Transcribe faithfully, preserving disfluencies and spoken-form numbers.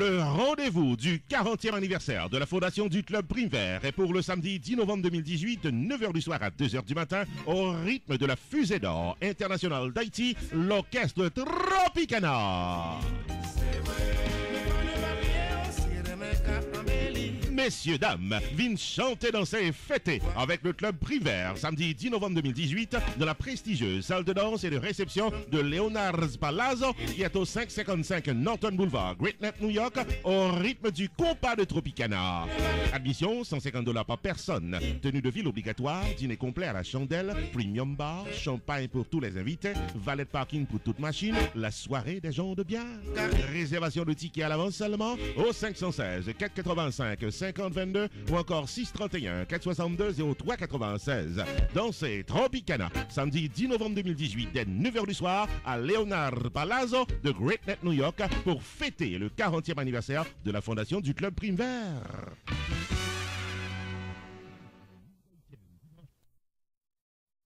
Le rendez-vous du quarantième anniversaire de la fondation du Club Prime Vert est pour le samedi dix novembre deux mille dix-huit de neuf heures du soir à deux heures du matin au rythme de la fusée d'or internationale d'Haïti, l'orchestre Tropicana. Messieurs, dames, viennent chanter, danser et fêter avec le Club Prime Vert samedi dix novembre deux mille dix-huit de la prestigieuse salle de danse et de réception de Leonard's Palazzo qui est au cinq cent cinquante-cinq Norton Boulevard, Great Neck, New York, au rythme du compas de Tropicana. Admission cent cinquante dollars par personne. Tenue de ville obligatoire, dîner complet à la chandelle, premium bar, champagne pour tous les invités, valet parking pour toute machine, la soirée des gens de bien. Réservation de tickets à l'avance seulement au cinq un six, quatre cent quatre-vingt-cinq, cinquante vingt-deux ou encore six cent trente et un, quatre cent soixante-deux, zéro trois quatre-vingt-seize. Dansez Tropicana, samedi dix novembre deux mille dix-huit dès neuf heures du soir à Leonard Palazzo de Great Neck, New York pour fêter le quarantième anniversaire de la fondation du Club Prime Vert.